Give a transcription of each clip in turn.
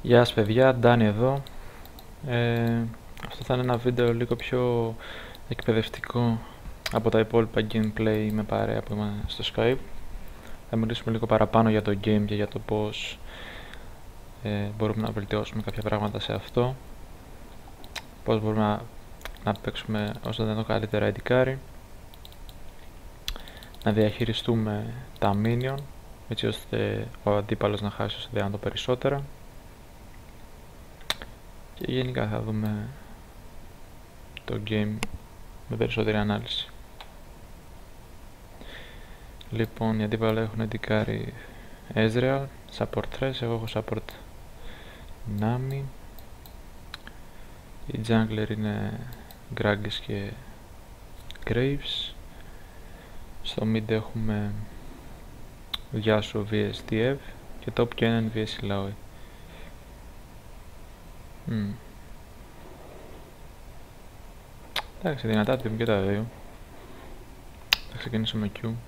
Γεια σας παιδιά, Ντάνι εδώ. Αυτό θα είναι ένα βίντεο λίγο πιο εκπαιδευτικό από τα υπόλοιπα gameplay με παρέα που είμαστε στο Skype. Θα μιλήσουμε λίγο παραπάνω για το game και για το πώς μπορούμε να βελτιώσουμε κάποια πράγματα σε αυτό. Πώς μπορούμε να παίξουμε όσο δεν το καλύτερα εντικάρι. Να διαχειριστούμε τα minion, έτσι ώστε ο αντίπαλος να χάσει όσο δεν το περισσότερα. Και γενικά θα δούμε το game με περισσότερη ανάλυση. Λοιπόν, οι αντίπαλοι έχουν εντικάρει Ezreal, support Thresh, εγώ έχω support Nami. Η jungler είναι Gragas και Graves. Στο mid έχουμε Yasuo vs DF και top Kennen vs Illaoi. Εντάξει, δυνατά team και τα δύο. Θα ξεκινήσω με Q.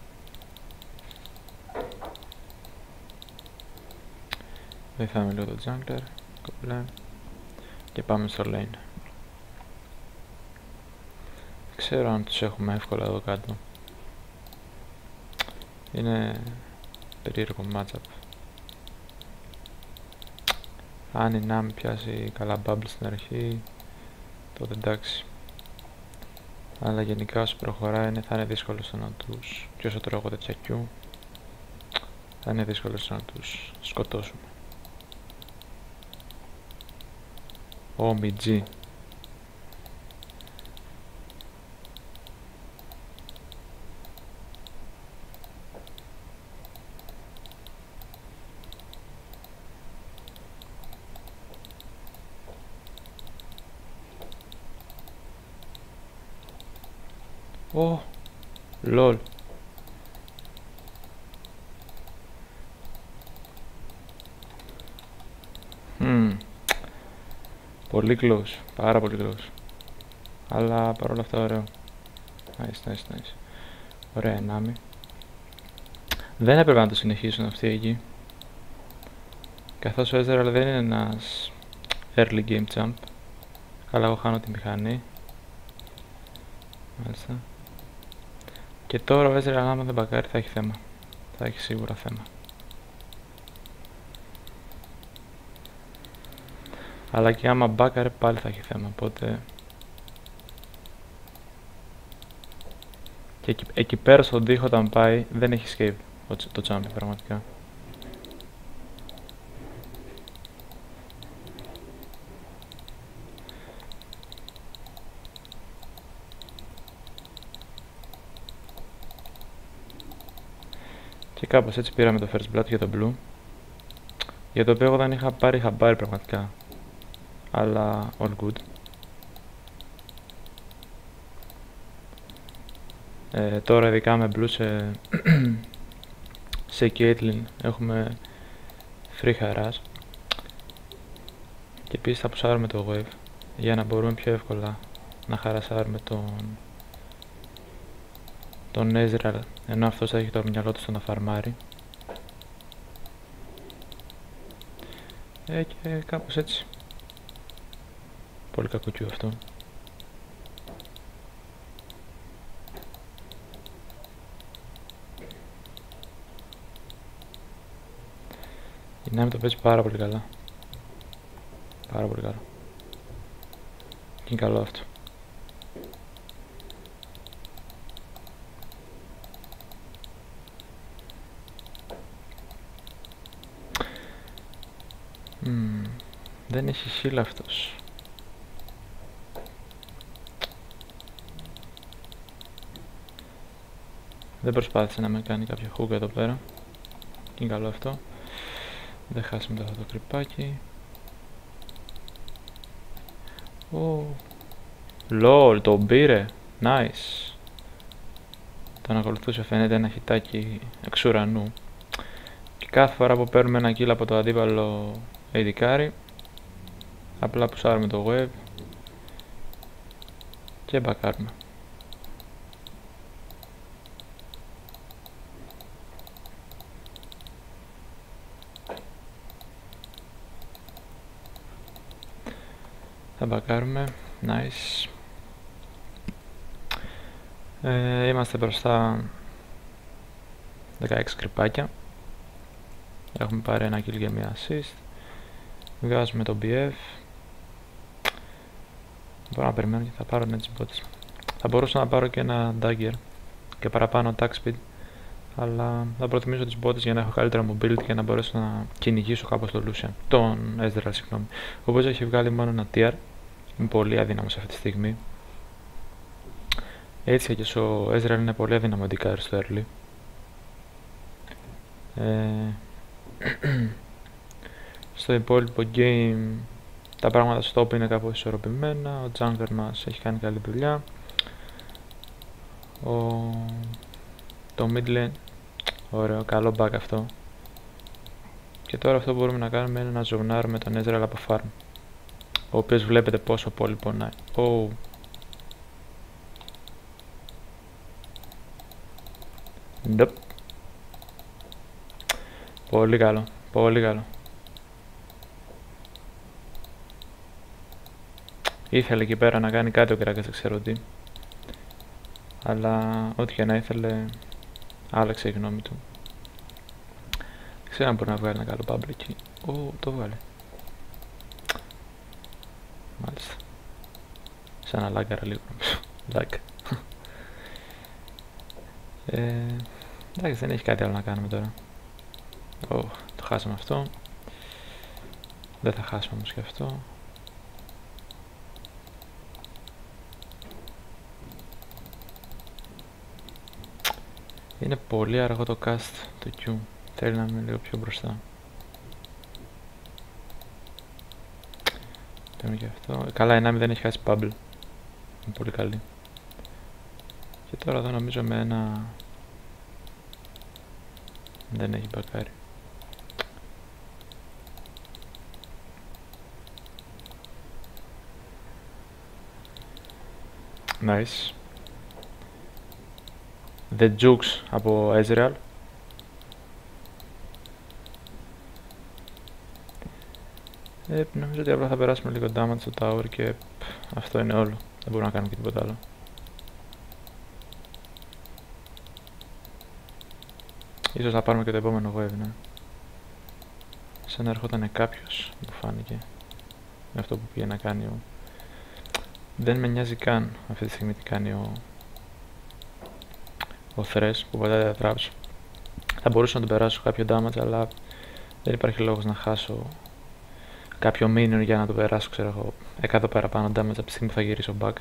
Βοηθάμε λίγο το jungler, κομπλέ. Και πάμε στο lane. Δεν ξέρω αν τους έχουμε εύκολα εδώ κάτω. Είναι περίεργο matchup. Αν η Nami πιάσει καλά bubble στην αρχή, τότε εντάξει. Αλλά γενικά όσο προχωράει θα είναι δύσκολο στο να τους... και όσο τρώγω τέτοια Q, θα είναι δύσκολο στο να τους σκοτώσουμε. OMG. Ω, λολ. Πολύ close, πάρα πολύ close. Αλλά παρόλα αυτά ωραίο. Nice. Ωραία Nami. Δεν έπρεπε να το συνεχίσουν αυτοί εκεί. Καθώς ο Ezreal δεν είναι ένας early game champ. Αλλά εγώ χάνω τη μηχανή. Μάλιστα. Και τώρα ο Ezreal άμα δεν μπακάρει θα έχει θέμα. Θα έχει σίγουρα θέμα. Αλλά και άμα μπάκαρε πάλι θα έχει θέμα, οπότε... Και εκεί πέρα στον τοίχο όταν πάει δεν έχει escape το champion πραγματικά. Και κάπως έτσι πήραμε το first blood για το blue, για το οποίο εγώ δεν είχα πάρει χαμπάρι πραγματικά. Αλλά all good. Τώρα ειδικά με blue σε Caitlyn έχουμε free harass. Και επίσης θα πουσάρουμε το wave για να μπορούμε πιο εύκολα να χαρασάρουμε τον Ezreal, ενώ αυτός έχει το μυαλό του στο να φαρμάρει. Και κάπως έτσι. Πολύ κακό Q αυτό. Η Nami το παίζει πάρα πολύ καλά. Πάρα πολύ καλά. Και είναι καλό αυτό. Δεν έχει shield αυτός. Δεν προσπάθησε να με κάνει κάποιο hook εδώ πέρα. Και είναι καλό αυτό. Δεν χάσουμε το κρυπάκι. Λολ, τον πήρε. Nice. Τον ακολουθούσε φαίνεται ένα χιτάκι εξ ουρανού. Και κάθε φορά που παίρνουμε ένα kill από το αντίπαλο ειδικάρι, απλά πουσάρουμε το wave και μπακάρουμε. Θα μπακάρουμε. Nice. Είμαστε μπροστά 16 κρυπάκια. Έχουμε πάρει ένα kill και μία assist. Βγάζουμε το BF. Μπορώ να περιμένω και θα πάρω τις bots. Θα μπορούσα να πάρω και ένα dagger και παραπάνω attack speed, αλλά θα προτιμήσω τις bots για να έχω καλύτερα mobility και να μπορέσω να κυνηγήσω κάπως τον Lucian. Τον Ezreal, συγγνώμη. Όπως έχει βγάλει μόνο ένα tier, είναι πολύ αδύναμος αυτή τη στιγμή. Έτσι και ο Ezreal είναι πολύ αδύναμο αντικάρι στο early. Στο υπόλοιπο game τα πράγματα στο top είναι κάπως ισορροπημένα. Ο jungler μας έχει κάνει καλή δουλειά. Το mid lane, ωραίο, καλό back αυτό. Και τώρα αυτό που μπορούμε να κάνουμε είναι να ζωνάρουμε τον Ezreal από farm, ο οποίος βλέπετε πόσο πολύ πονάει. Nope. Πολύ καλό, πολύ καλό. Ήθελε εκεί πέρα να κάνει κάτι ο Krakas, δεν ξέρω τι. Αλλά ό,τι και να ήθελε, άλλαξε η γνώμη του. Δεν ξέρω αν μπορεί να βγάλει ένα καλό bubble εκεί. Το βγάλε. Μάλιστα. Σαν να λάγκαρα λίγο νομίζω. Λάκ. Εντάξει, δεν έχει κάτι άλλο να κάνουμε τώρα. Το χάσαμε αυτό. Δεν θα χάσουμε όμως και αυτό. Είναι πολύ αργό το cast του Q. Θέλει να είμαι λίγο πιο μπροστά. Παίρνω και αυτό. Καλά, η Nami δεν έχει χάσει bubble. Είναι πολύ καλή. Και τώρα εδώ νομίζω με ένα... Δεν έχει μπακάρει. Nice. The Jukes από Ezreal. Νομίζω ότι απλά θα περάσουμε λίγο damage στο tower και αυτό είναι όλο. Δεν μπορούμε να κάνουμε και τίποτα άλλο. Ίσως θα πάρουμε και το επόμενο wave, ναι. Σαν να έρχονταν κάποιος, μου φάνηκε. Με αυτό που πήγε να κάνει ο... Δεν με νοιάζει καν αυτή τη στιγμή τι κάνει ο Thresh που πατάει τα traps. Θα μπορούσα να τον περάσω κάποιο damage, αλλά δεν υπάρχει λόγος να χάσω κάποιο minion για να το περάσω, ξέρω εγώ, 100 παραπάνω damage από τη στιγμή που θα γυρίσω back.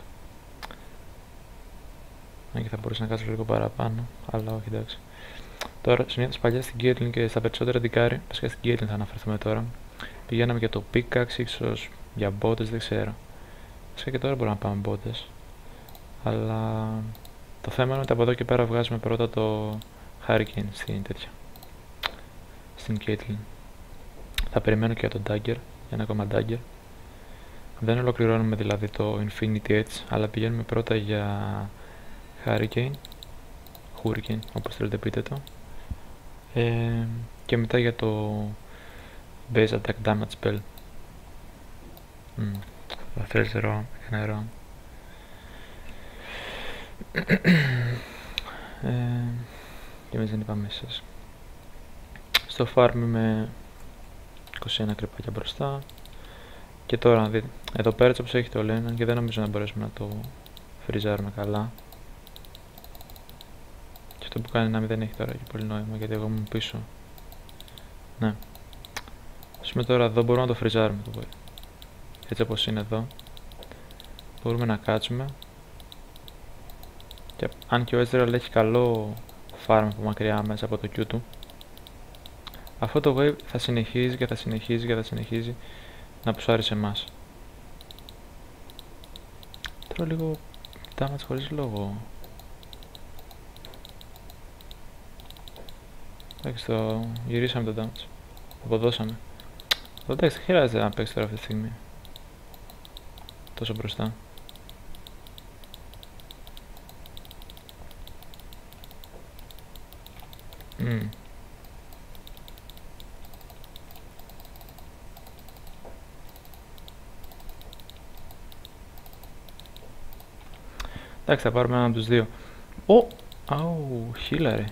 Αν και θα μπορούσα να κάτσω λίγο παραπάνω, αλλά όχι, εντάξει. Τώρα, συνήθως παλιά στην Caitlyn και στα περισσότερα δικάρι, βασικά στην Caitlyn θα αναφερθούμε τώρα, πηγαίναμε για το pickaxe, ίσως για botes, δεν ξέρω. Βασικά και τώρα μπορούμε να πάμε botes, αλλά το θέμα είναι ότι από εδώ και πέρα βγάζουμε πρώτα το Hurricane στην τέτοια, στην Caitlyn. Θα περιμένω και για το dagger, για ένα ακόμα dagger. Δεν ολοκληρώνουμε δηλαδή το Infinity Edge, αλλά πηγαίνουμε πρώτα για Hurricane, όπως θέλετε πείτε το. Και μετά για το Base Attack Damage Spell. Θα θέλεις νερό. Και εμείς δεν είπαμε εσείς. Στο farm είμαι 21 κρυπάκια μπροστά. Και τώρα να δείτε, εδώ πέρα όπως έχει το λένε και δεν νομίζω να μπορέσουμε να το φριζάρουμε καλά. Και αυτό που κάνει να μην δεν έχει τώρα και πολύ νόημα, γιατί εγώ ήμουν πίσω. Ναι. Ας πούμε τώρα εδώ μπορούμε να το φριζάρουμε το πολύ. Έτσι όπως είναι εδώ. Μπορούμε να κάτσουμε. Και αν και ο Ezreal έχει καλό farm από μακριά μέσα από το Q του, αυτό το wave θα συνεχίζει και θα συνεχίζει και θα συνεχίζει να πουσάρει σε εμάς. Τρώω λίγο damage χωρίς λόγο. Εντάξει, το γυρίσαμε το damage. Το αποδώσαμε. Εντάξει, δεν χρειάζεται να παίξει τώρα αυτή τη στιγμή. Τόσο μπροστά. Εντάξει, θα πάρουμε έναν από τους δύο. Ω! Αου, χίλα ρε.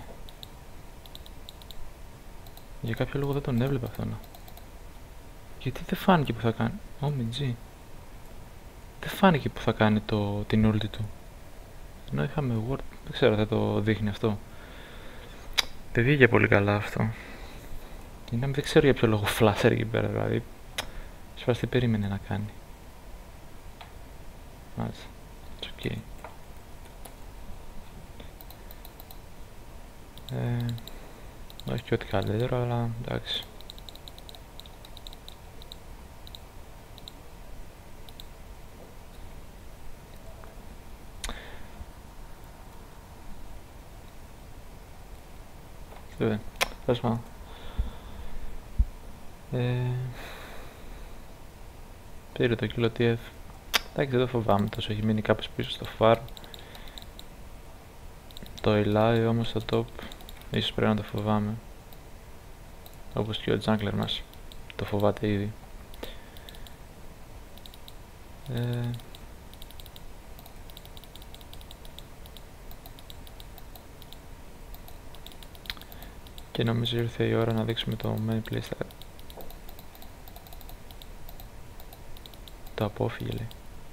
Για κάποιο λόγο δεν τον έβλεπα αυτόν. Γιατί δεν φάνηκε που θα κάνει. Ω, μιτζή. Δεν φάνηκε που θα κάνει την ulti του. Ενώ είχαμε ward. Δεν ξέρω, θα το δείχνει αυτό. Δεν βγήκε πολύ καλά αυτό. Είναι, δεν ξέρω για ποιο λόγο φλάσσερ εκεί πέρα, δηλαδή. Σφάς τι περίμενε να κάνει. Μάλιστα. It's okay. Όχι και ό,τι καλύτερο, αλλά εντάξει. Βέβαια, τέλος πάντων. Πήρε το κιλό TF. Εντάξει, δεν το φοβάμαι τόσο, έχει μείνει κάπως πίσω στο φάρ. Το Eli όμως στο top, ίσως πρέπει να το φοβάμαι. Όπως και ο jungler μας, το φοβάται ήδη. Και νομίζω ήρθε η ώρα να δείξουμε το main playstyle. Το απόφυγε λέει.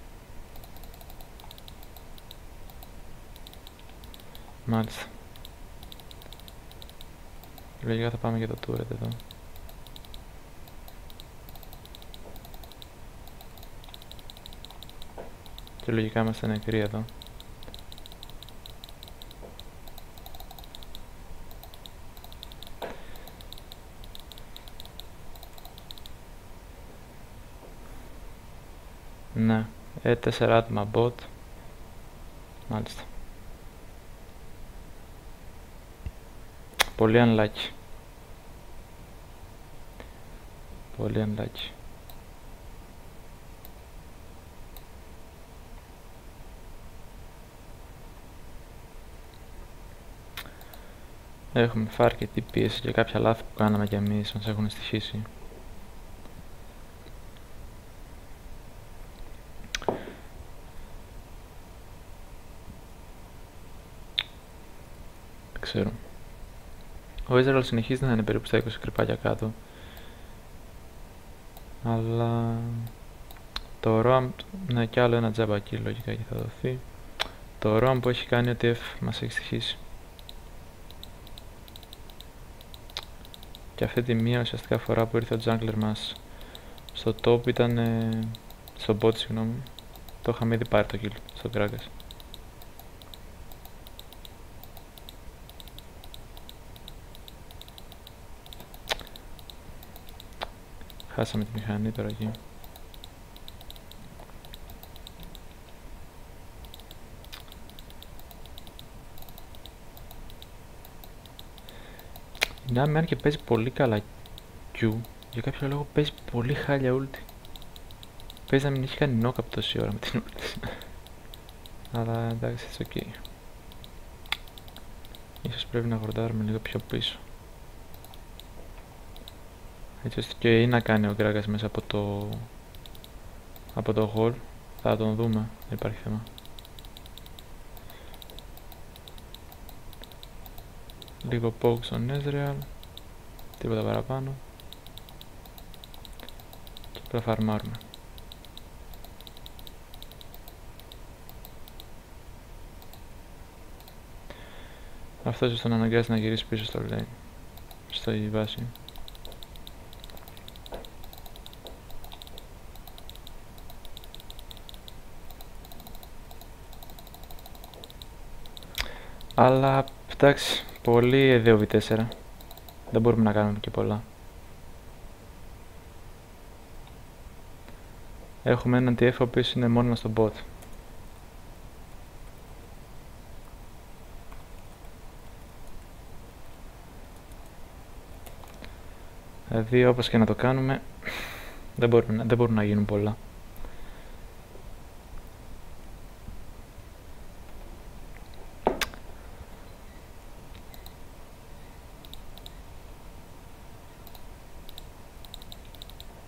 Μάλιστα. Λογικά θα πάμε για το turret εδώ. Και λογικά είμαστε νεκροί εδώ. Ναι, 4 άτομα bot. Μάλιστα. Πολύ unlucky. Πολύ unlucky. Έχουμε φάρει και την πίεση και κάποια λάθη που κάναμε κι εμείς μας έχουν στοιχήσει. Δεν ξέρω. Ο Israel συνεχίζει να είναι περίπου στα 20 κρυπάκια κάτω. Αλλά το roam, ναι, κι άλλο ένα τζάμπα εκεί λογικά και θα δοθεί. Το roam που έχει κάνει ο TF μας έχει στοιχήσει. Και αυτή τη μία ουσιαστικά φορά που ήρθε ο jungler μας στο top ήταν στο bot, συγγνώμη. Το είχαμε ήδη πάρει το kill στο Gragas. Χάσαμε τη μηχανή τώρα εκεί. Η Nami αν και παίζει πολύ καλά Q, για κάποιο λόγο παίζει πολύ χάλια ulti. Παίζει να μην έχει κάνει knock-up τόση ώρα με την ulti. Αλλά εντάξει, it's ok. Ίσως πρέπει να γορτάρουμε λίγο πιο πίσω. Έτσι ώστε και ή να κάνει ο Gragas μέσα από το hall. Θα τον δούμε, δεν υπάρχει θέμα. Λίγο poke στον Ezreal. Τίποτα παραπάνω. Και απλά φαρμάρουμε. Αυτό ίσως τον αναγκάζει να γυρίσει πίσω στο lane. Στο βάση. Αλλά εντάξει, πολύ 2v4. Δεν μπορούμε να κάνουμε και πολλά. Έχουμε έναν TF ο οποίος είναι μόνιμα στο bot. Δηλαδή όπως και να το κάνουμε δεν μπορούν να γίνουν πολλά.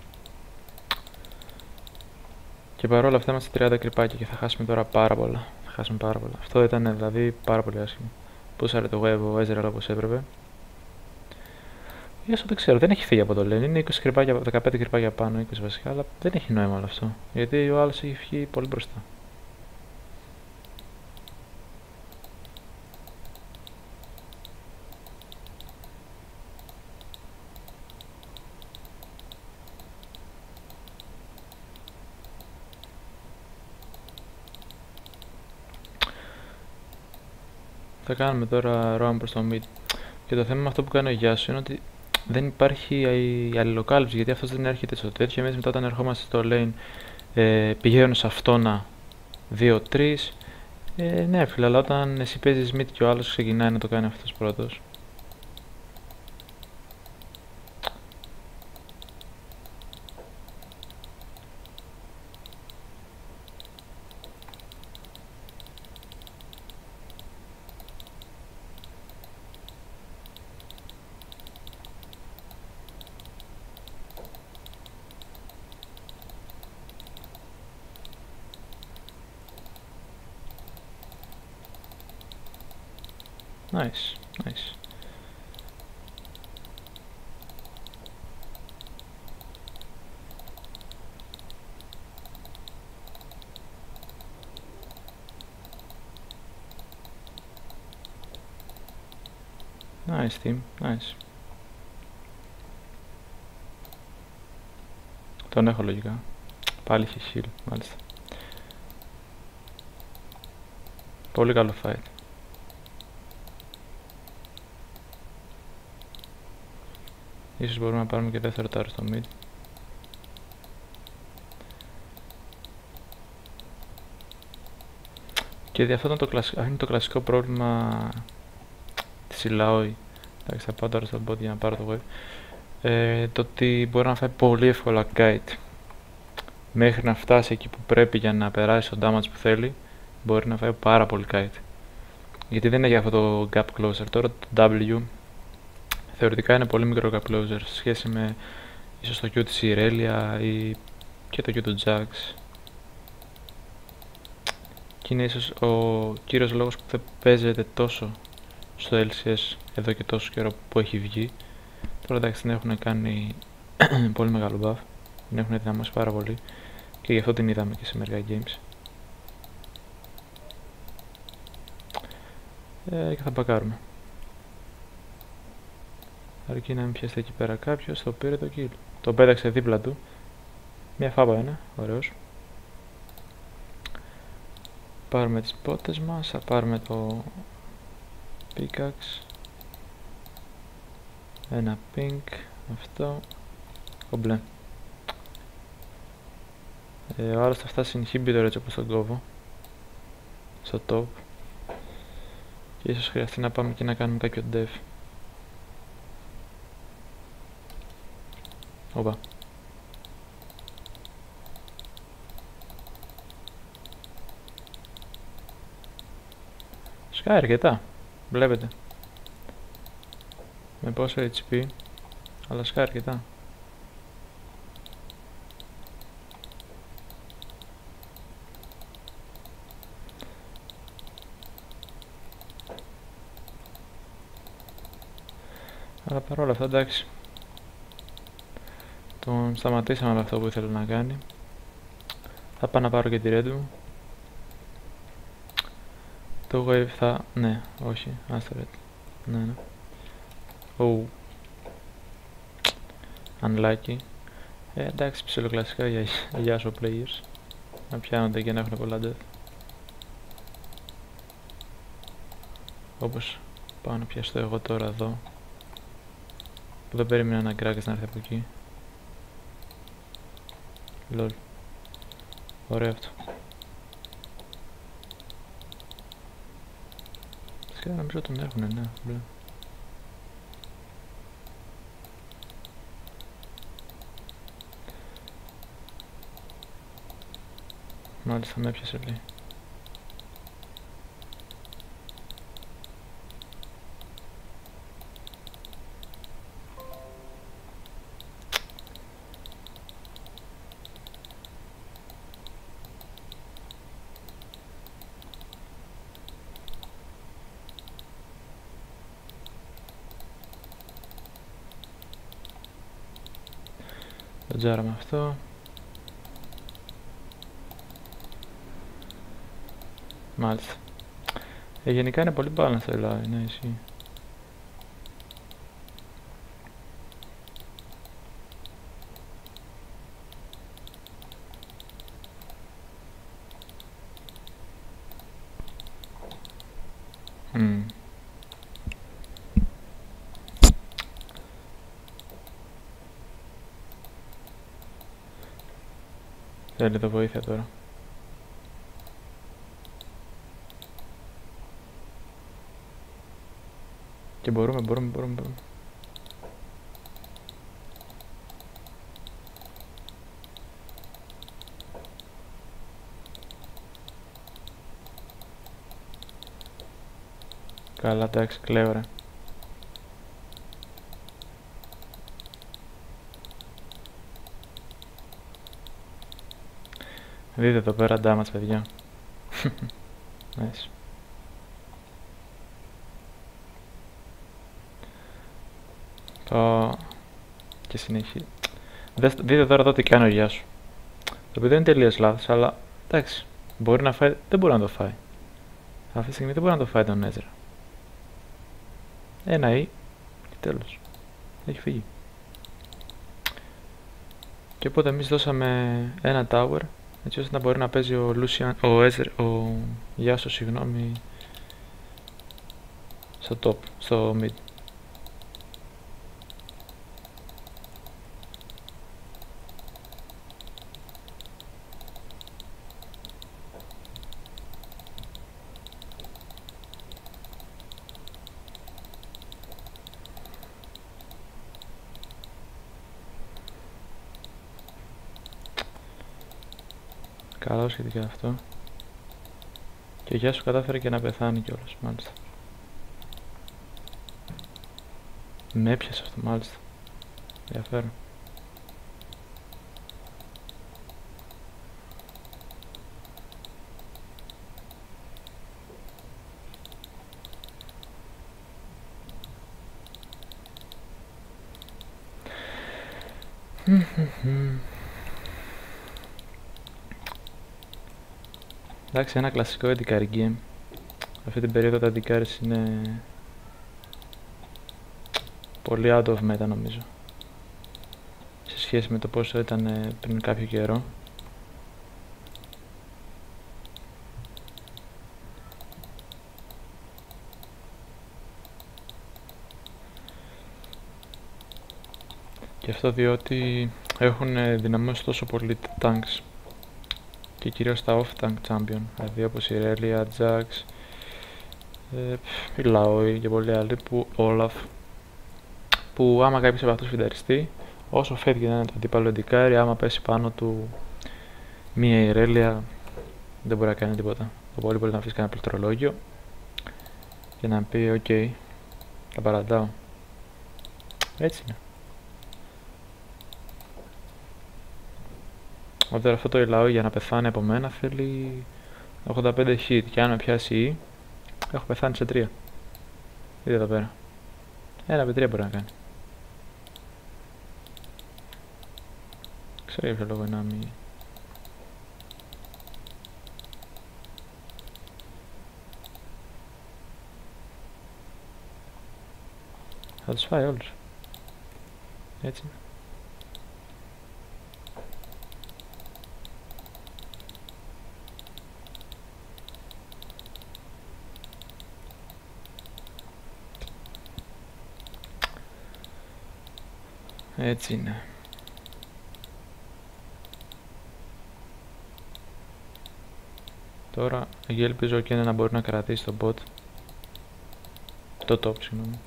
Και παρόλα αυτά είμαστε 30 κρυπάκια και θα χάσουμε τώρα πάρα πολλά. Θα χάσουμε πάρα πολλά. Αυτό ήταν δηλαδή πάρα πολύ άσχημο. Πούσαρε το web ο Ezreal όπως έπρεπε. Η Yasuo δεν ξέρω, δεν έχει φύγει από το lane. Είναι 20 κρυπάκια, 15 κρυπάκια πάνω, 20 βασικά, αλλά δεν έχει νόημα όλο αυτό. Γιατί ο άλλος έχει φύγει πολύ μπροστά. Θα κάνουμε τώρα roam προς το mid. Και το θέμα με αυτό που κάνει ο Yasuo είναι ότι δεν υπάρχει η αλληλοκάλυψη, γιατί αυτός δεν έρχεται στο τέτοιο. Εμείς μετά όταν ερχόμαστε στο lane πηγαίνουν σε αυτόνα 2-3. Ναι φίλε, αλλά όταν εσύ παίζεις mid και ο άλλος ξεκινάει να το κάνει αυτός πρώτος. Nice, nice. Nice team, nice. Τον έχω λογικά. Πάλι έχει shield, μάλιστα. Πολύ καλό fight. Ίσως μπορούμε να πάρουμε και δεύτερο tower στο mid. Και αυτό είναι το κλασικό πρόβλημα της Illaoi. Εντάξει, θα πάω τώρα στο bot για να πάρω το wave. Το ότι μπορεί να φάει πολύ εύκολα kite. Μέχρι να φτάσει εκεί που πρέπει για να περάσει το damage που θέλει, μπορεί να φάει πάρα πολύ kite. Γιατί δεν έχει αυτό το gap closer. Τώρα το W θεωρητικά είναι πολύ μικρό gap closer σε σχέση με ίσως το Q της Irelia ή και το Q του Jax. Και είναι ίσως ο κύριος λόγος που δεν παίζεται τόσο στο LCS εδώ και τόσο καιρό που έχει βγει. Τώρα εντάξει την έχουν κάνει πολύ μεγάλο buff, την έχουν δυναμώσει πάρα πολύ και γι' αυτό την είδαμε και σε μερικά games. Και θα μπακάρουμε. Αρκεί να μην πιαστεί εκεί πέρα κάποιος, το πήρε το kill. Το πέταξε δίπλα του. Μια φάπα είναι, ωραίος. Πάρουμε τις πότες μας, θα πάρουμε το pickaxe. Ένα pink, αυτό. Κομπλέ. Ο άλλος θα φτάσει inhibitor έτσι όπως τον κόβω. Στο top. Και ίσως χρειαστεί να πάμε και να κάνουμε κάποιο def. Οπα. Σκάει αρκετά. Βλέπετε. Με πόσο HP. Αλλά σκάει αρκετά. Αλλά παρόλα αυτά εντάξει. Τον σταματήσαμε με αυτό που ήθελε να κάνει. Θα πάω να πάρω και τη red μου. Το wave θα... ναι, όχι, άστο red. Ναι, ναι. Oh. Unlucky. Εντάξει, ψιλοκλασικά για Yasuo players. Να πιάνονται και να έχουν πολλά death. Όπως πάω να πιαστώ εγώ τώρα εδώ. Που δεν περίμενα ένα Gragas να έρθει από εκεί. Lol. Ωραίο αυτό. Φυσικά νομίζω τον έχουνε, ναι, μπλε. Μάλιστα με έπιασε λέει. Το τζάραμε αυτό. Μάλιστα. Γενικά είναι πολύ balance το live, ναι, ισχύει. Θέλει το βοήθεια τώρα. Και μπορούμε. Καλά, εντάξει, κλέβρε. Δείτε εδώ πέρα damage, παιδιά. Nice. Και συνεχίζει. Δείτε τώρα εδώ τι κάνει ο Γιάσου. Το οποίο δεν είναι τελείως λάθος, αλλά εντάξει. Μπορεί να φάει, δεν μπορεί να το φάει. Αυτή τη στιγμή δεν μπορεί να το φάει τον Έζρα. Ένα ή και τέλος. Έχει φύγει. Και οπότε εμείς δώσαμε ένα tower, έτσι ώστε να μπορεί να παίζει ο Γιάσο, συγγνώμη, στο top, στο mid. Καλό σχετικά αυτό. Και ο Γιάσου κατάφερε και να πεθάνει κιόλας, μάλιστα. Με έπιασε αυτό, μάλιστα. Ενδιαφέρον. Εντάξει, ένα κλασικό edicary game. Αυτή την περίοδο τα edicars είναι πολύ out of meta, νομίζω, σε σχέση με το πόσο ήταν πριν κάποιο καιρό. Και αυτό διότι έχουν δυναμώσει τόσο πολύ tanks και κυρίως τα off-tank champion, δηλαδή όπως η Irelia, Jax, η Laoi και πολλοί άλλοι, που άμα κάποιος από αυτούς φινταριστεί, όσο φεύγει να είναι το αντίπαλο edicary, άμα πέσει πάνω του μία Irelia, δεν μπορεί να κάνει τίποτα. Το πολύ μπορεί να αφήσει κανένα πληκτρολόγιο και να πει ok, τα παραντάω. Έτσι είναι. Οπότε αυτό το Laoi για να πεθάνει από μένα θέλει 85 hit και αν με πιάσει έχω πεθάνει σε 3. Δείτε εδώ πέρα. 1/3 μπορεί να κάνει. Ξέρω για ποιο λόγο να μην... Θα τους φάει όλους. Έτσι είναι. Έτσι είναι. Τώρα εκεί ελπίζω και να μπορεί να κρατήσει το bot. Το top, συγγνώμη.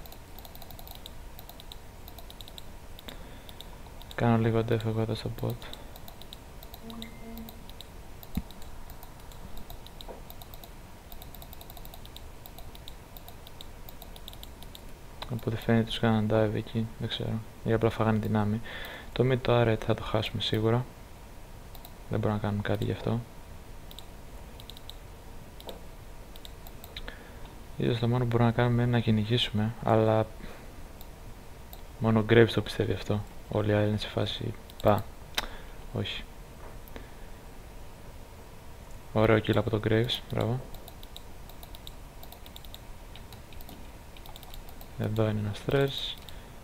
Κάνω λίγο def εγώ εδώ στο bot. Οπότε φαίνεται τους κάναν dive εκεί, δεν ξέρω. Ή απλά φάγανε δυνάμει. Το mid το Aret θα το χάσουμε σίγουρα. Δεν μπορούμε να κάνουμε κάτι γι' αυτό. Ίσως το μόνο που μπορούμε να κάνουμε είναι να κυνηγήσουμε, αλλά μόνο ο Graves το πιστεύει αυτό. Όλοι οι άλλοι είναι σε φάση Πα. Όχι. Ωραίο kill από τον Graves. Μπράβο. Εδώ είναι ένα stress.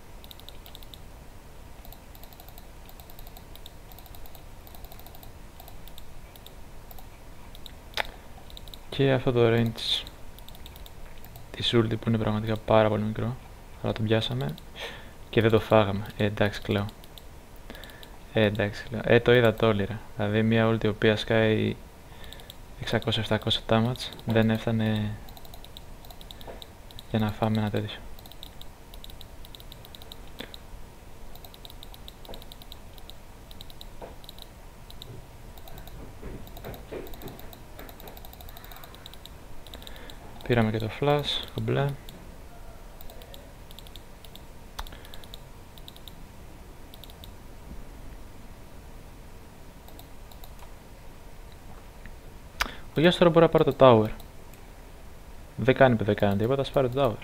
Και αυτό το range της ulti που είναι πραγματικά πάρα πολύ μικρό. Αλλά το πιάσαμε και δεν το φάγαμε. Εντάξει κλαίω. Εντάξει κλαίω. Το είδα το όλοι ρε. Δηλαδή μια ulti η οποία σκάει 600-700 damage δεν έφτανε για να φάμε ένα τέτοιο. Πήραμε και το flash, κομπλέ. Ο Γιάς τώρα μπορεί να πάρει το tower. Δεν κάνει τίποτα, ας πάρει το tower.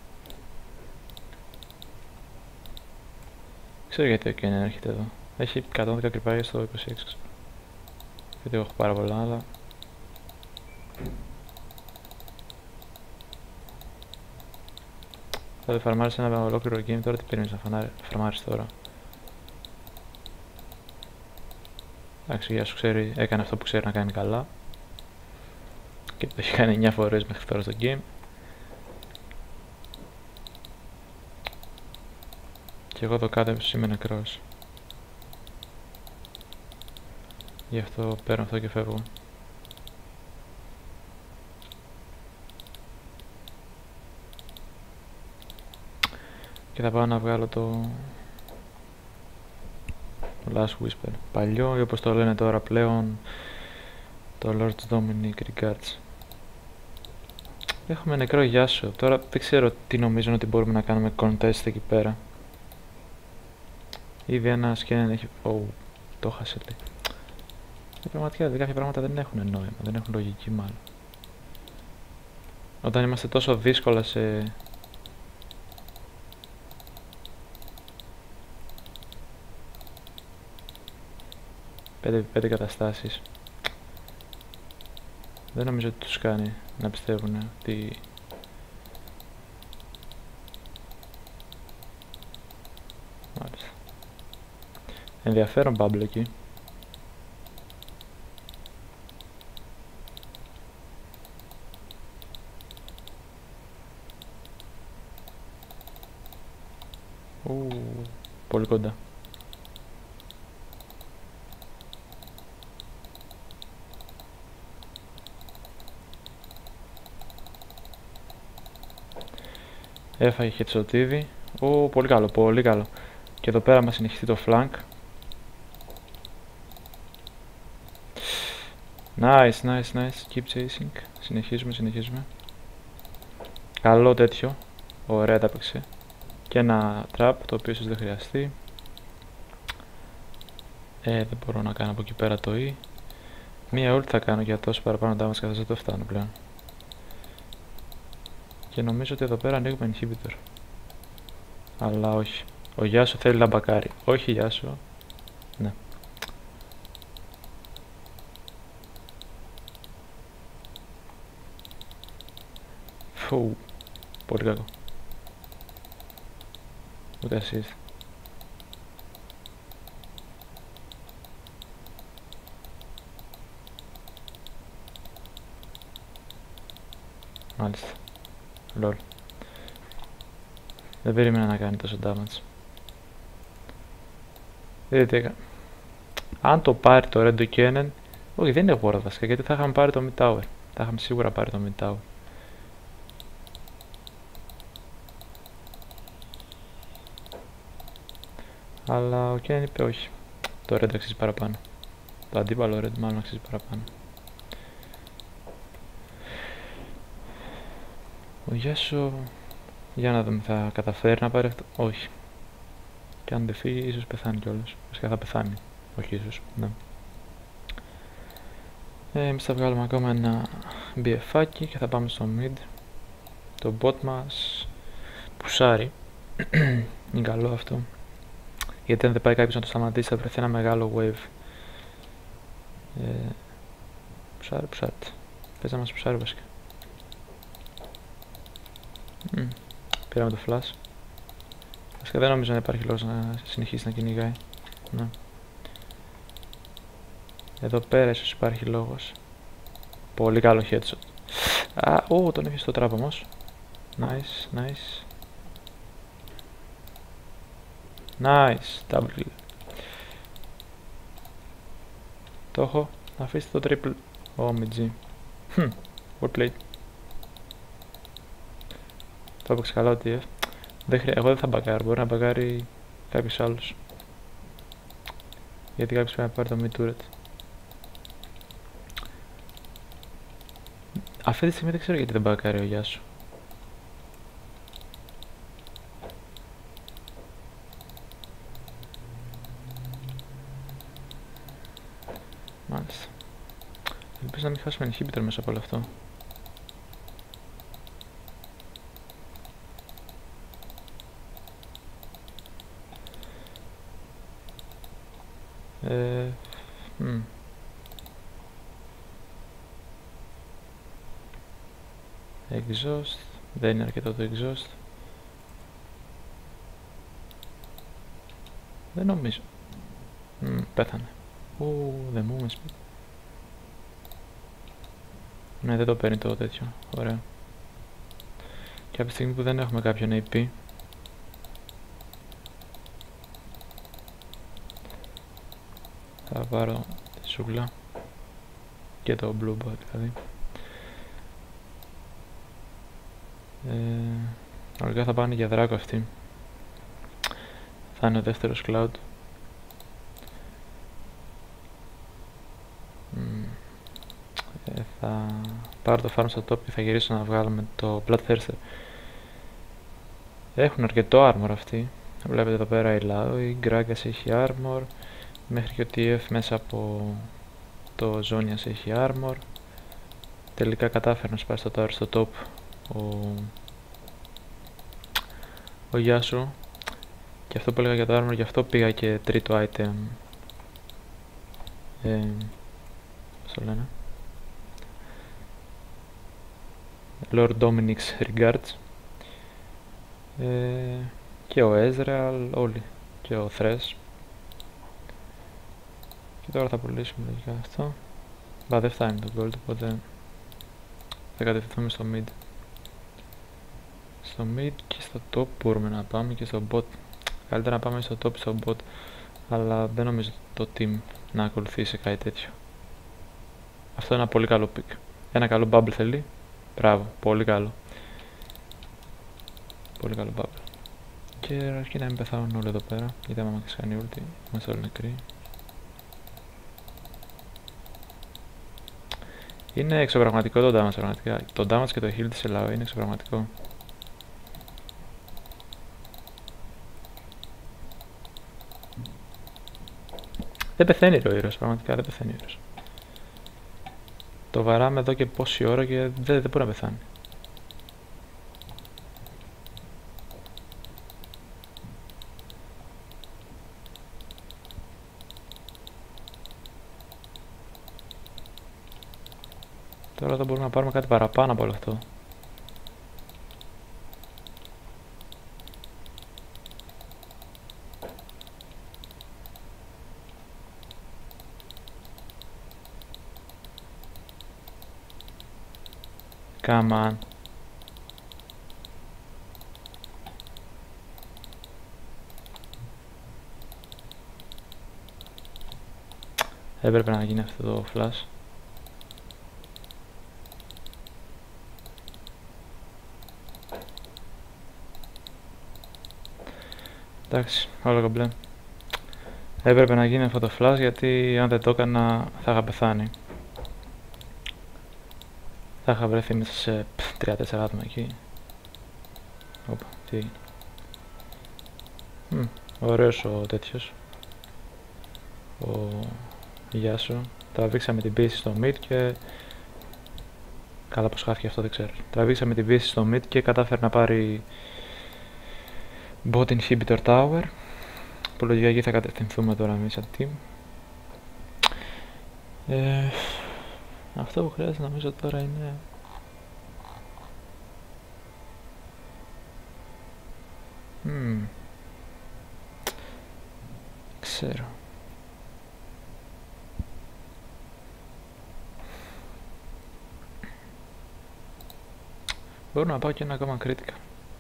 Ξέρω γιατί ο Kennen έρχεται εδώ. Έχει 110 κρυπάγια στο 26. Γιατί έχω πάρα πολλά, αλλά... Θα φαρμάρεις ένα ολόκληρο game τώρα, τι περιμένεις να φαρμάρεις τώρα. Εντάξει, ο Γιάς σου ξέρει, έκανε αυτό που ξέρει να κάνει καλά. Και το έχει κάνει 9 φορές μέχρι τώρα στο game. Και εγώ το κάτεψα είμαι νεκρός. Γι' αυτό παίρνω αυτό και φεύγω. Και θα πάω να βγάλω το Last Whisper. Παλιό ή όπως το λένε τώρα πλέον το Lord's Dominic Regards. Έχουμε νεκρό Γιάσο. Τώρα δεν ξέρω τι νομίζουν ότι μπορούμε να κάνουμε contest εκεί πέρα. Ήδη ένα Kennen έχει... το χάσε λέει. Πραγματικά κάποια πράγματα δεν έχουν νόημα, δεν έχουν λογική μάλλον. Όταν είμαστε τόσο δύσκολα σε... πέντε καταστάσεις. Δεν νομίζω ότι τους κάνει να πιστεύουν ότι... Μάλιστα. Ενδιαφέρον bubble εκεί. Πολύ κοντά. Έφαγε και τσοτίδι. Πολύ καλό, πολύ καλό. Και εδώ πέρα μας συνεχιστεί το flank. Nice, nice, nice. Keep chasing. Συνεχίζουμε. Καλό τέτοιο. Ωραία τα έπαιξε. Και ένα trap το οποίο ίσως δεν χρειαστεί. Δεν μπορώ να κάνω από εκεί πέρα το E. Μία ult θα κάνω για τόσο παραπάνω damage καθώς δεν το φτάνω πλέον. Και νομίζω ότι εδώ πέρα ανοίγουμε inhibitor. Αλλά όχι. Ο Γιάσο θέλει να μπακάρει. Όχι Γιάσο. Ναι. Φου. Πολύ κακό. Ούτε assist. Μάλιστα. Lol. Δεν περίμενα να κάνει τόσο damage. Δείτε τι έκανα. Αν το πάρει το Red Kennen... Όχι, δεν είναι ward βασικά, γιατί θα είχαμε πάρει το mid tower. Θα είχαμε σίγουρα πάρει το mid tower. Αλλά ο Kennen είπε όχι. Το Red αξίζει παραπάνω. Το αντίπαλο Red μάλλον αξίζει παραπάνω. Ο Γιάσο... Για να δούμε, θα καταφέρει να πάρει αυτό. Όχι. Και αν δεν φύγει, ίσως πεθάνει κιόλας. Βασικά θα πεθάνει. Όχι ίσως, ναι. Εμείς θα βγάλουμε ακόμα ένα BF-άκι και θα πάμε στο mid. Το bot μας πουσάρει. Είναι καλό αυτό. Γιατί αν δεν πάει κάποιος να το σταματήσει θα βρεθεί ένα μεγάλο wave. Ψάρτ. Πες να μας ψάρει βασικά. Πήραμε το flash. Βασικά δεν νομίζω να υπάρχει λόγος να συνεχίσει να κυνηγάει. Ναι. Εδώ πέρα ίσως υπάρχει λόγος. Πολύ καλό headshot. Τον είχε στο trap όμως. Nice. Double kill. Το έχω. Αφήστε το triple. MG. Well played. Το έπαιξε καλά ο TF. Εγώ δεν θα μπαγκάρω. Μπορεί να μπαγκάρει κάποιος άλλος. Γιατί κάποιος πρέπει να πάρει το mid turret. Αυτή τη στιγμή δεν ξέρω γιατί δεν μπαγκάρει ο Γιάσου. Μάλιστα. Ελπίζω να μην χάσουμε inhibitor μέσα από όλο αυτό. Exhaust. Δεν είναι αρκετό το exhaust. Δεν νομίζω. Πέθανε. Δεν μου είπες. Ναι, δεν το παίρνει το τέτοιο. Ωραία. Και από τη στιγμή που δεν έχουμε κάποιον AP, θα πάρω τη σούγκλα και το blue bot δηλαδή. Οργά θα πάνε για δράκο αυτοί. Θα είναι ο δεύτερος cloud. Θα πάρω το farm στο top και θα γυρίσω να βγάλουμε το bloodthirster. Έχουν αρκετό armor αυτοί. Βλέπετε εδώ πέρα η Lao, η Gragas έχει armor. Μέχρι και ο TF μέσα από το Zonias έχει armor. Τελικά κατάφερε να σπάσει το tower στο top ο Yasuo. Και αυτό που έλεγα για το armor, γι' αυτό πήγα και τρίτο item. Πώς το λένε? Lord Dominic's Regards. Και ο Ezreal, όλοι. Και ο Thresh. Και τώρα θα πουλήσουμε λογικά αυτό. Δεν φτάνει το gold, οπότε θα κατευθυνθούμε στο mid. Στο mid και στο top μπορούμε να πάμε και στο bot. Καλύτερα να πάμε στο top στο bot, αλλά δεν νομίζω το team να ακολουθήσει κάτι τέτοιο. Αυτό είναι ένα πολύ καλό pick. Ένα καλό bubble θέλει. Μπράβο, πολύ καλό. Πολύ καλό bubble. Και αρκεί να μην πεθάνουν όλοι εδώ πέρα, γιατί άμα μας κάνει ulti, είμαστε όλοι νεκροί. Είναι εξωπραγματικό το damage πραγματικά. Το damage και το heal της Lao είναι εξωπραγματικό. Δεν πεθαίνει ο ήρωας, πραγματικά δεν πεθαίνει ο ήρωας. Το βαράμε εδώ και πόση ώρα και δεν μπορεί να πεθάνει. Τώρα θα μπορούμε να πάρουμε κάτι παραπάνω από όλο αυτό. Come on. Έπρεπε να γίνει αυτό το flash. Εντάξει, όλο κομπλέ. Έπρεπε να γίνει αυτό το flash, γιατί αν δεν το έκανα θα είχα πεθάνει. Θα είχα βρεθεί μέσα σε 3-4 άτομα εκεί. Όπα, τι έγινε. Ωραίος ο τέτοιος. Ο Yasuo. Τραβήξαμε την πίεση στο mid και... Καλά πως χάθηκε αυτό δεν ξέρω. Τραβήξαμε την πίεση στο mid και κατάφερε να πάρει bot inhibitor tower. που λογικά εκεί θα κατευθυνθούμε τώρα εμείς σαν team. Αυτό που χρειάζεται νομίζω τώρα είναι... Ξέρω. Μπορώ να πάω και ένα ακόμα critical.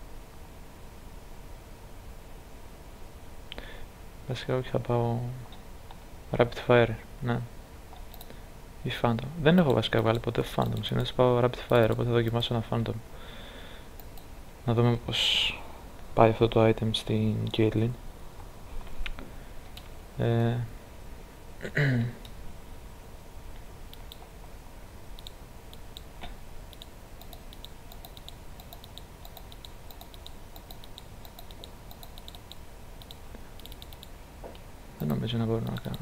Βασικά όχι, θα πάω rapid fire, ναι. Ή phantom. Δεν έχω βασικά βγάλει ποτέ phantom, συνήθως πάω rapid fire, οπότε θα δοκιμάσω ένα phantom. Να δούμε πως πάει αυτό το item στην Caitlyn. Δεν νομίζω να μπορώ να κάνω.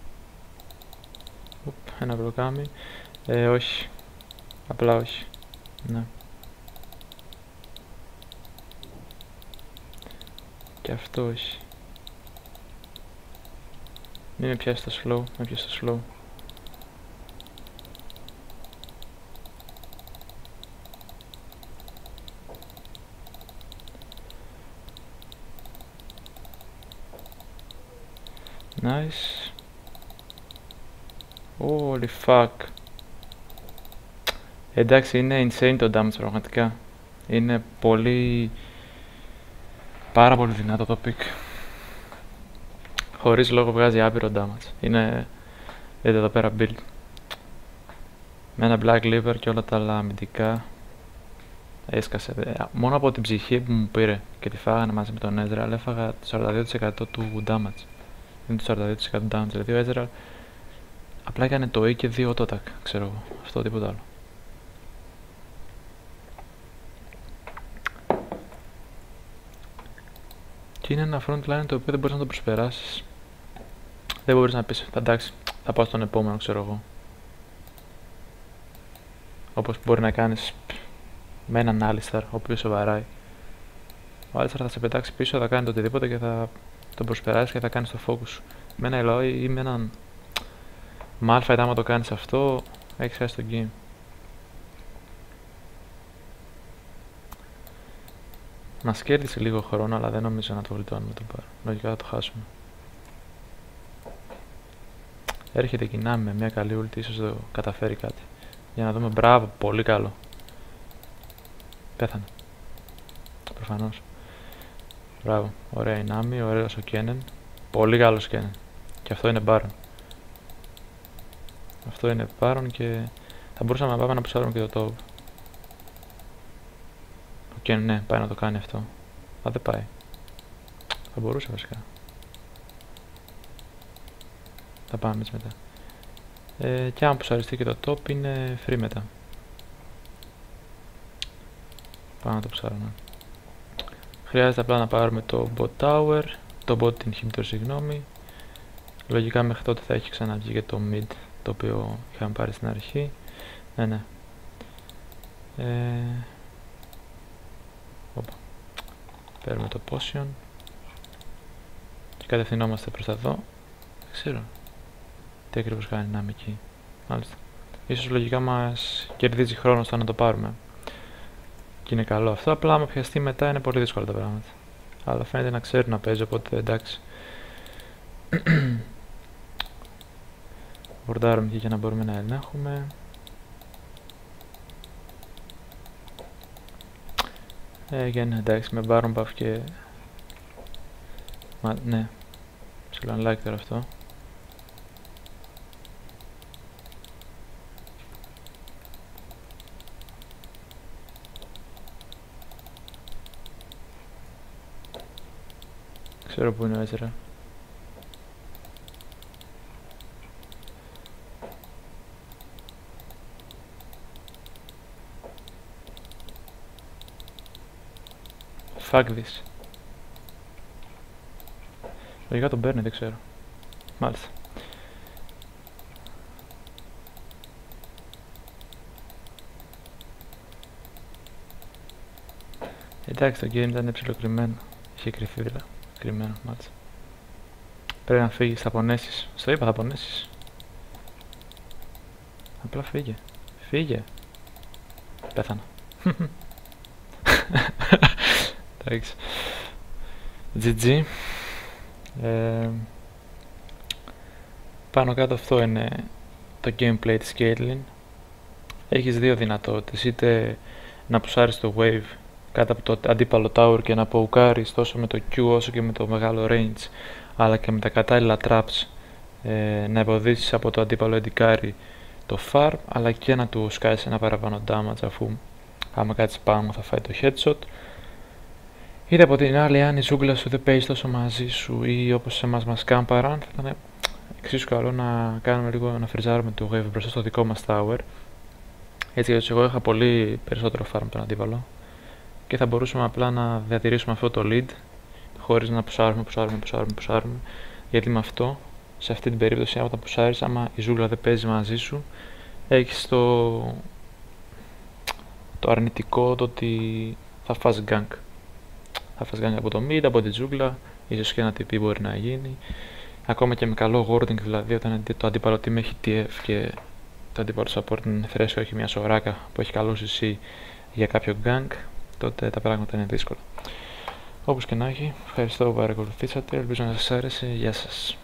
Ένα μπλοκάμι. Όχι. Απλά όχι. Ναι. Και αυτό όχι. Μην με πιάσει το slow. Με πιάσει το slow. Nice. Holy fuck. Εντάξει, είναι insane το damage πραγματικά. Είναι πάρα πολύ δυνατό το pick. Χωρίς λόγο βγάζει άπειρο damage. Είναι... δείτε εδώ πέρα build. Με ένα black liver και όλα τα άλλα αμυντικά. Έσκασε. Μόνο από την ψυχή που μου πήρε και τη φάγανε μαζί με τον Ezreal έφαγα το 42% του damage. Είναι το 42% του damage. Δηλαδή ο Ezreal απλά έκανε το E και 2 auto-attack, ξέρω εγώ. Αυτό, τίποτα άλλο. Και είναι ένα front line το οποίο δεν μπορείς να το προσπεράσεις. Δεν μπορείς να πεις, εντάξει, θα πάω στον επόμενο, ξέρω εγώ. Όπως μπορεί να κάνεις με έναν Alistar, ο οποίος σοβαράει. Ο Alistar θα σε πετάξει πίσω, θα κάνει το οτιδήποτε και θα τον προσπεράσεις και θα κάνεις το focus. Με ένα Eloy ή με έναν Malphite, άμα το κάνεις αυτό, έχεις χάσει το game. Μας κέρδισε λίγο χρόνο, αλλά δεν νομίζω να το γλιτώνουμε το πάρω. Λογικά θα το χάσουμε. Έρχεται η Nami με μια καλή ult, ίσως το καταφέρει κάτι. Για να δούμε, μπράβο, πολύ καλό. Πέθανε. Προφανώς. Μπράβο, ωραία η Nami, ωραίος ο Kennen. Πολύ καλός Kennen. Και αυτό είναι Baron. Αυτό είναι Baron και θα μπορούσαμε να πάμε να ψάρουμε και το top. Ο Kennen, ναι, πάει να το κάνει αυτό. Α, δεν πάει. Θα μπορούσε βασικά. Θα πάμε έτσι μετά. Και αν ψαριστεί και το top είναι free μετά. Πάμε να το ψάρουμε. Χρειάζεται απλά να πάρουμε το bot tower, το bot inhibitor, συγγνώμη. Λογικά μέχρι τότε θα έχει ξαναβγεί και το mid, το οποίο είχαμε πάρει στην αρχή. Ναι. Οπα. Παίρνουμε το potion και κατευθυνόμαστε προς τα εδώ. Δεν ξέρω τι ακριβώς κάνει να είμαι εκεί. Μάλιστα. Ίσως λογικά μας κερδίζει χρόνο στο να το πάρουμε. Και είναι καλό αυτό, απλά άμα πιαστεί μετά είναι πολύ δύσκολα τα πράγματα. Αλλά φαίνεται να ξέρουν να παίζει, οπότε εντάξει. Βορτάρουμε εκεί για να μπορούμε να ελέγχουμε. Again, εντάξει, με Baron buff και... ναι, ψηλό unlike τώρα αυτό. Ξέρω που είναι ο Ezra. Fuck this. Λογικά τον παίρνει, δεν ξέρω. Μάλιστα. Εντάξει, το game ήταν ψιλοκριμμένο. Είχε κρυφεί δηλαδή. Κρυμμένο, μάλιστα. Πρέπει να φύγεις, θα πονέσεις. Στο είπα, θα πονέσεις. Απλά φύγε. Φύγε. Πέθανα. Εντάξει. GG. Πάνω κάτω αυτό είναι το gameplay της Caitlyn. Έχεις δύο δυνατότητες, είτε να πουσάρεις το wave κάτω από το αντίπαλο tower και να ποουκάρεις τόσο με το Q όσο και με το μεγάλο range, αλλά και με τα κατάλληλα traps να εμποδίσεις από το αντίπαλο εντικάρι το farm, αλλά και να του σκάσεις ένα παραπάνω damage, αφού άμα κάτσεις πάνω θα φάει το headshot. Είτε από την άλλη, αν η ζούγκλα σου δεν παίζει τόσο μαζί σου ή όπως σε εμάς μας κάμπαραν, θα ήταν εξίσου καλό να κάνουμε λίγο, να φριζάρουμε το wave μπροστά στο δικό μας tower. Έτσι, γιατί εγώ είχα πολύ περισσότερο farm τον αντίπαλο και θα μπορούσαμε απλά να διατηρήσουμε αυτό το lead χωρίς να πουσάρουμε. Γιατί με αυτό, σε αυτή την περίπτωση, άμα τα πουσάρεις, άμα η ζούγκλα δεν παίζει μαζί σου, έχεις το αρνητικό το ότι θα φας gank. Θα φας gank από το mid, από την ζούγκλα, ίσως και ένα TP μπορεί να γίνει. Ακόμα και με καλό warding, δηλαδή όταν το αντίπαλο team έχει TF και το αντίπαλο support είναι φρέσκο, έχει μια σοράκα που έχει καλό CC για κάποιο gank, τότε τα πράγματα είναι δύσκολα. Όπως και να έχει, ευχαριστώ που παρακολουθήσατε, ελπίζω να σας άρεσε, γεια σας.